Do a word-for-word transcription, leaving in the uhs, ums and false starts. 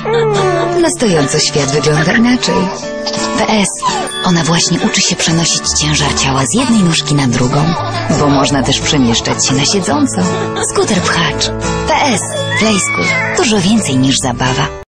Na stojąco świat wygląda inaczej. P S. Ona właśnie uczy się przenosić ciężar ciała z jednej nóżki na drugą, bo można też przemieszczać się na siedząco. Skuter pchacz. P S. Playskool. Dużo więcej niż zabawa.